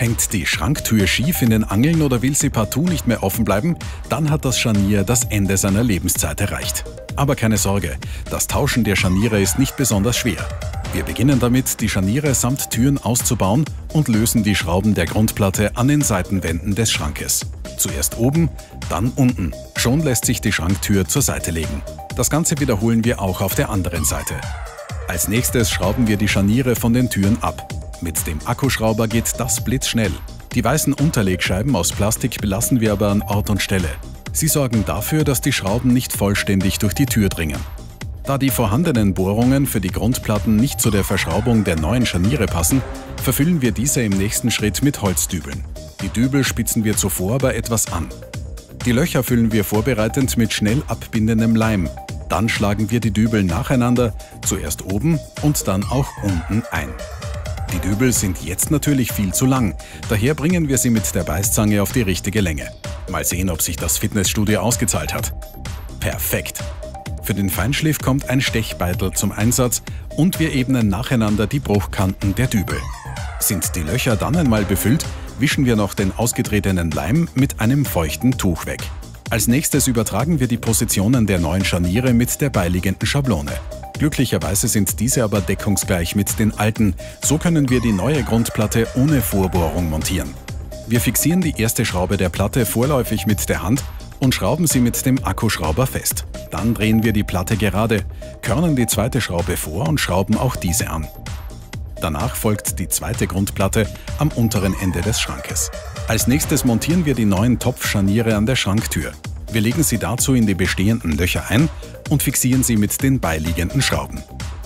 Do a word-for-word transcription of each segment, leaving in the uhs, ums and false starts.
Hängt die Schranktür schief in den Angeln oder will sie partout nicht mehr offen bleiben, dann hat das Scharnier das Ende seiner Lebenszeit erreicht. Aber keine Sorge, das Tauschen der Scharniere ist nicht besonders schwer. Wir beginnen damit, die Scharniere samt Türen auszubauen und lösen die Schrauben der Grundplatte an den Seitenwänden des Schrankes. Zuerst oben, dann unten. Schon lässt sich die Schranktür zur Seite legen. Das Ganze wiederholen wir auch auf der anderen Seite. Als nächstes schrauben wir die Scharniere von den Türen ab. Mit dem Akkuschrauber geht das blitzschnell. Die weißen Unterlegscheiben aus Plastik belassen wir aber an Ort und Stelle. Sie sorgen dafür, dass die Schrauben nicht vollständig durch die Tür dringen. Da die vorhandenen Bohrungen für die Grundplatten nicht zu der Verschraubung der neuen Scharniere passen, verfüllen wir diese im nächsten Schritt mit Holzdübeln. Die Dübel spitzen wir zuvor aber etwas an. Die Löcher füllen wir vorbereitend mit schnell abbindendem Leim. Dann schlagen wir die Dübel nacheinander, zuerst oben und dann auch unten ein. Die Dübel sind jetzt natürlich viel zu lang, daher bringen wir sie mit der Beißzange auf die richtige Länge. Mal sehen, ob sich das Fitnessstudio ausgezahlt hat. Perfekt! Für den Feinschliff kommt ein Stechbeitel zum Einsatz und wir ebnen nacheinander die Bruchkanten der Dübel. Sind die Löcher dann einmal befüllt, wischen wir noch den ausgetretenen Leim mit einem feuchten Tuch weg. Als nächstes übertragen wir die Positionen der neuen Scharniere mit der beiliegenden Schablone. Glücklicherweise sind diese aber deckungsgleich mit den alten, so können wir die neue Grundplatte ohne Vorbohrung montieren. Wir fixieren die erste Schraube der Platte vorläufig mit der Hand und schrauben sie mit dem Akkuschrauber fest. Dann drehen wir die Platte gerade, körnen die zweite Schraube vor und schrauben auch diese an. Danach folgt die zweite Grundplatte am unteren Ende des Schrankes. Als nächstes montieren wir die neuen Topfscharniere an der Schranktür. Wir legen sie dazu in die bestehenden Löcher ein und fixieren sie mit den beiliegenden Schrauben.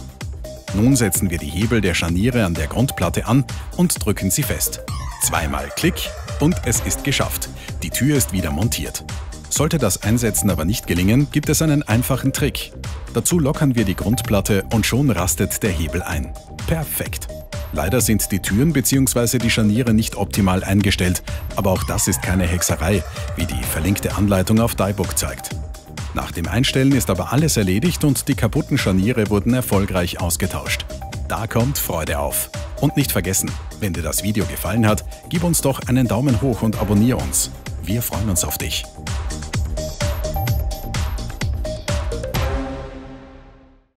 Nun setzen wir die Hebel der Scharniere an der Grundplatte an und drücken sie fest. Zweimal Klick und es ist geschafft. Die Tür ist wieder montiert. Sollte das Einsetzen aber nicht gelingen, gibt es einen einfachen Trick. Dazu lockern wir die Grundplatte und schon rastet der Hebel ein. Perfekt! Leider sind die Türen bzw. die Scharniere nicht optimal eingestellt, aber auch das ist keine Hexerei, wie die verlinkte Anleitung auf Daibook zeigt. Nach dem Einstellen ist aber alles erledigt und die kaputten Scharniere wurden erfolgreich ausgetauscht. Da kommt Freude auf. Und nicht vergessen, wenn dir das Video gefallen hat, gib uns doch einen Daumen hoch und abonniere uns. Wir freuen uns auf dich.